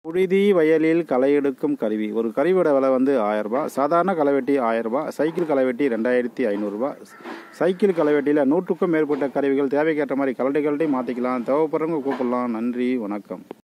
புழுதி வயலில் களை எடுக்கும் கருவி. ஒரு கருவியோட விலை வந்து 1000 ரூபாய். சாதாரண களைவெட்டி 1000 ரூபாய். சைக்கிள் களைவெட்டி 2500 ரூபாய். சைக்கிள் களைவெட்டியில் 100க்கும் மேற்பட்ட கருவிகள் தேவைக்கேற்ற மாதிரி கலட்டி மாற்றிக்கலாம். தேவைப்படுறவங்க கூப்பிடலாம். நன்றி, வணக்கம்.